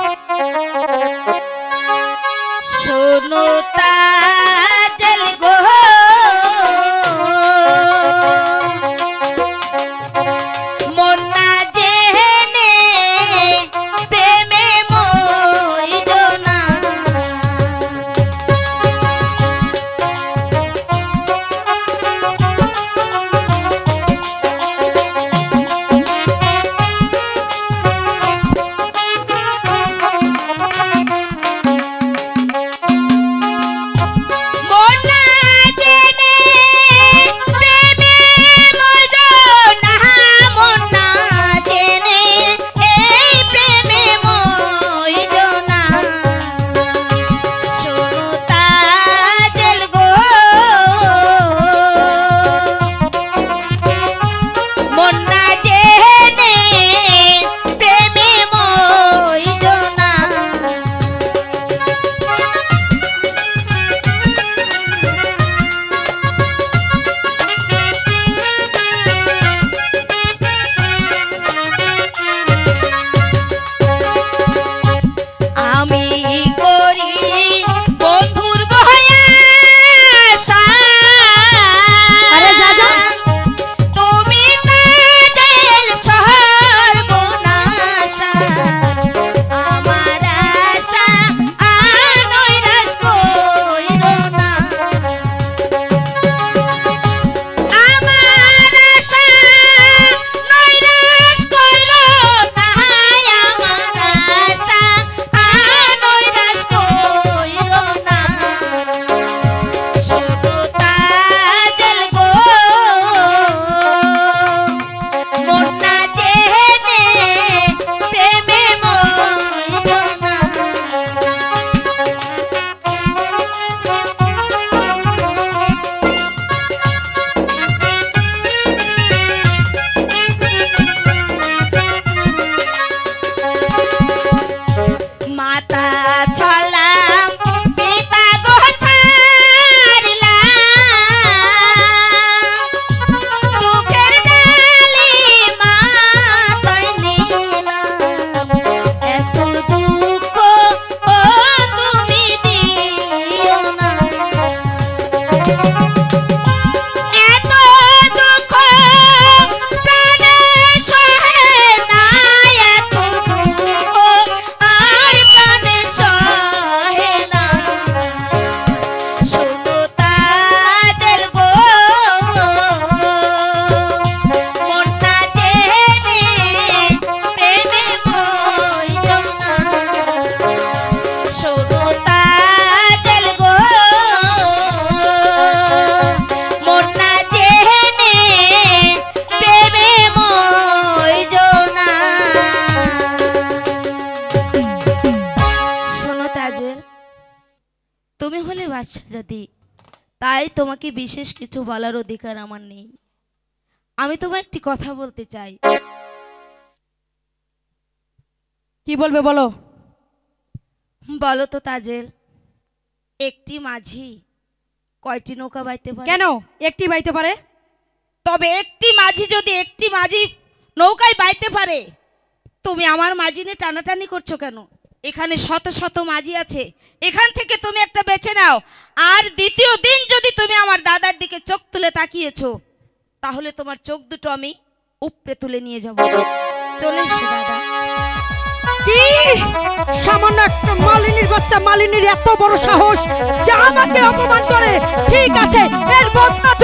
শোনো তাজেল গো মন না জেনে প্রেমে মইরো না। তুমি হলে বাদশা জাতি, তাই তোমাকে বিশেষ কিছু বলার অধিকার আমার নেই। আমি তোমায় একটি কথা বলতে চাই। কি বলবে বলো? বলো তো তাজেল, একটি মাঝি কয়টি নৌকা বাইতে পারে? কেন একটি বাইতে পারে? তবে একটি মাঝি যদি একটি মাঝি নৌকায় বাইতে পারে, তুমি আমার মাঝি নিয়ে টানাটানি করছো কেন? এখানে শত শত মাঝি আছে, এখান থেকে তুমি একটা বেছে নাও। আর দ্বিতীয় দিন যদি তুমি আমার দাদার দিকে চোখ তুলে তাকিয়েছো, তাহলে তোমার চোখ দুটো আমি উপরে তুলে নিয়ে যাব। চলে এসো দাদা। কি সামান্য একটা মালিনীর বাচ্চা, মালিনীর এত বড় সাহস যে আমাকে অপমান করে? ঠিক আছে, এর বদলা